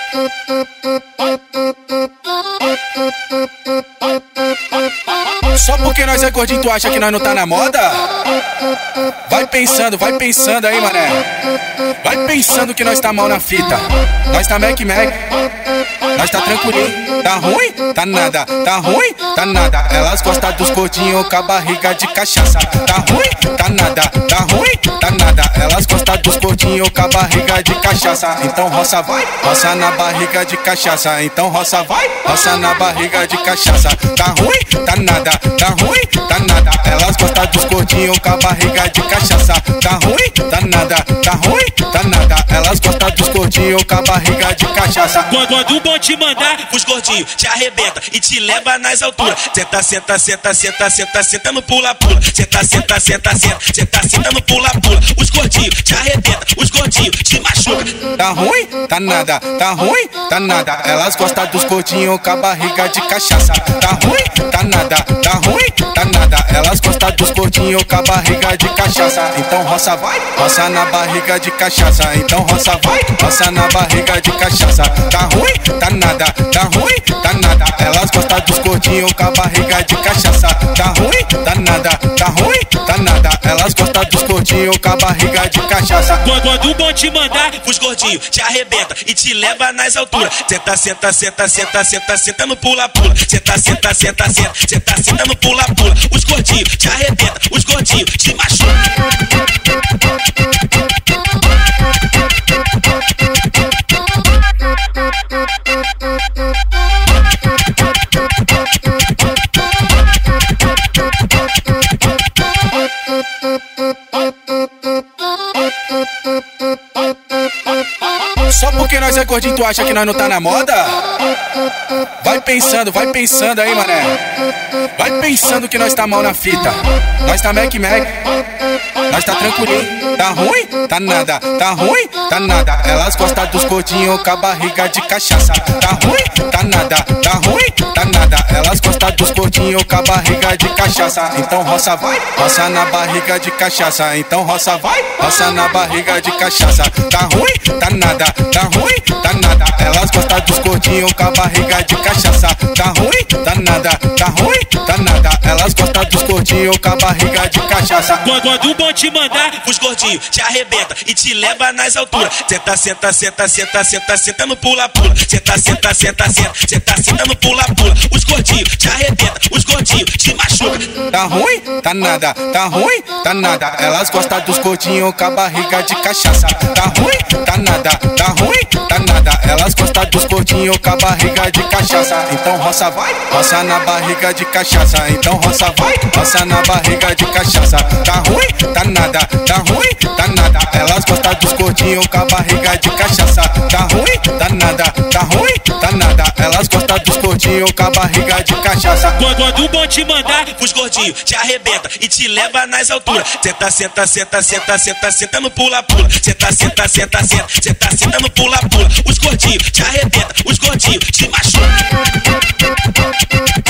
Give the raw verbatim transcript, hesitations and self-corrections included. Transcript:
Só porque nós é gordinho, tu acha que nós não tá na moda? Vai pensando, vai pensando aí, mané. Vai pensando que nós tá mal na fita. Nós tá Mac Mac. Nós tá tranquilinho. Tá ruim? Tá nada. Tá ruim? Tá nada. Elas gostam dos gordinhos com a barriga de cachaça. Tá ruim? Tá nada. Tá ruim? Tá nada. Elas gostam dos gordinhos com a barriga de cachaça. Então roça vai, roça na barriga de cachaça. Então roça vai, roça na barriga de cachaça. Tá ruim? Tá nada. Tá ruim? Tá nada. Elas gostam dos gordinhos com a barriga de cachaça. Tá ruim? Tá nada. Tá ruim? Tá nada. Elas gostam dos gordinhos com a barriga de cachaça. Quando o bom te mandar, os gordinhos te arrebenta e te leva nas alturas. Senta, senta, senta, senta, senta, senta no pula-pula. Senta, senta, senta, senta, senta, senta no pula-pula. Os gordinhos te arrebenta, os gordinhos te machucam. Tá ruim? Tá nada. Tá ruim? Tá nada. Elas gostam dos gordinhos com a barriga de cachaça. Tá ruim? Tá nada. Tá ruim? Tá nada. Elas gostam dos gordinhos com a barriga de cachaça. Então roça vai, roça na barriga de cachaça. Então roça vai, roça na barriga de cachaça. Tá ruim? Tá nada. Tá ruim? Tá nada. Elas gostam dos gordinhos com a barriga de cachaça. Tá ruim? Tá nada. Tá ruim? Tá nada. Elas gostam dos gordinhos com a barriga de cachaça. Quando o bom te mandar, os gordinhos te arrebenta e te leva nas alturas. Senta, senta, senta, senta, senta, senta no pula-pula. Senta, senta, senta, senta, senta, senta no pula-pula. Os gordinhos te arrebenta, os gordinhos te machucam. Só porque nós é gordinho, tu acha que nós não tá na moda? Vai pensando, vai pensando aí, mané. Vai pensando que nós tá mal na fita. Nós tá Mac Mac. Nós tá tranquilinho. Tá ruim? Tá nada. Tá ruim? Tá nada. Elas gostam dos gordinhos com a barriga de cachaça. Tá ruim? Tá nada. Tá ruim? Tá nada. Elas gostam dos gordinhos com a barriga de cachaça. Então roça vai, roça na barriga de cachaça. Então roça vai, roça na barriga de cachaça. Tá ruim? Tá nada. Tá ruim? Tá nada. Elas gostam dos gordinhos com a barriga de cachaça. Tá ruim? Tá nada. Tá ruim? Tá nada. Elas gostam dos gordinhos com a barriga de cachaça. Quando o bom te mandar, os gordinhos te arrebenta e te leva nas alturas. Senta, senta, senta, senta, senta, senta no pula-pula. Senta, senta, senta, senta, senta, senta no pula-pula. Os gordinhos te arrebenta, os gordinhos te machucam. Tá ruim? Tá nada. Tá ruim? Tá nada. Elas gostam dos gordinhos com a barriga de cachaça. Tá ruim? Tá nada. Tá ruim? Tá nada. Elas gostam dos gordinhos com a barriga de cachaça. Então roça vai, roça na barriga de cachaça. Então roça vai, roça na barriga de cachaça. Tá ruim? Tá nada. Tá ruim? Tá nada. Elas gostam dos gordinhos com a barriga de cachaça. Tá ruim? Tá nada. Tá ruim? Tá nada. Elas gostam dos gordinhos com a barriga de cachaça. Quando o bom te mandar, os gordinhos te arrebenta e te leva nas alturas. Senta, senta, senta, senta, senta, senta no pula-pula. Senta, senta, senta, senta, senta, senta no pula-pula. Os gordinhos te arrebenta, os gordinhos te machucam.